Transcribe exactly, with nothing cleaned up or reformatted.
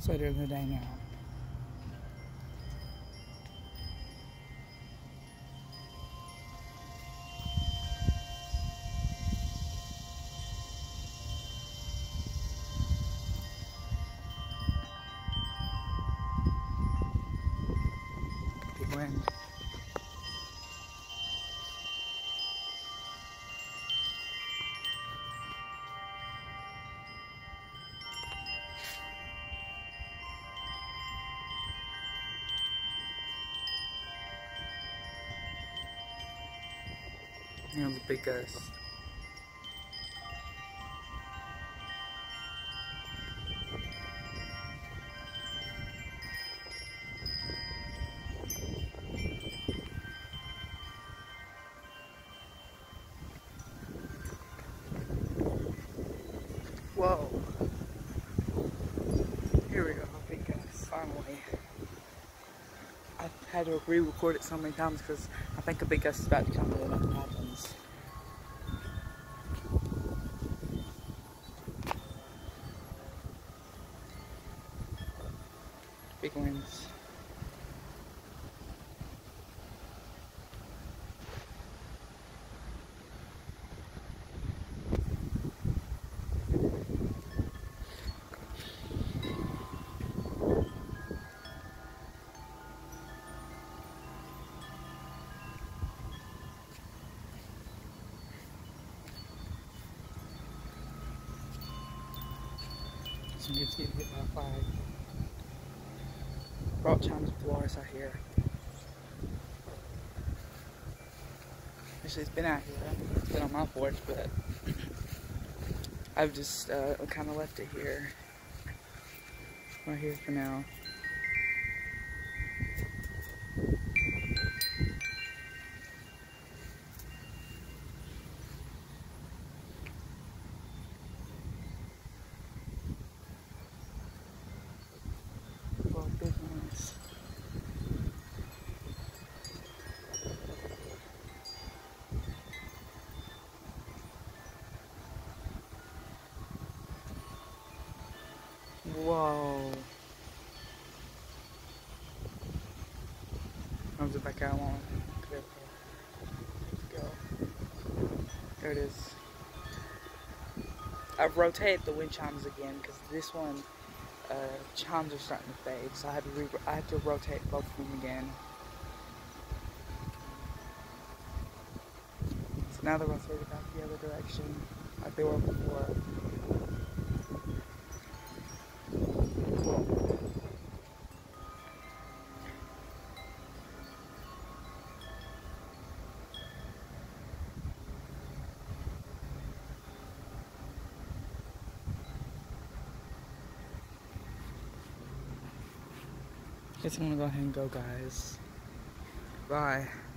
later in the day now. Big wind. It was a big gust. Whoa. Here we go, big gust, finally. I've had to re-record it so many times because I think a big gust is about to come and nothing happens. Big winds. Some dude's getting hit by a flag. Brought chimes with Walrus out here. Actually, it's been out here. It's been on my porch, but I've just uh, kind of left it here. Right here for now. Well, big ones. Whoa. Comes it back out on. Let's go. There it is. I've rotated the wind chimes again because this one uh, chimes are starting to fade, so I had to re I had to rotate both of them again. So now they're rotated back the other direction, like they were before. Guess I'm gonna go ahead and go, guys. Bye.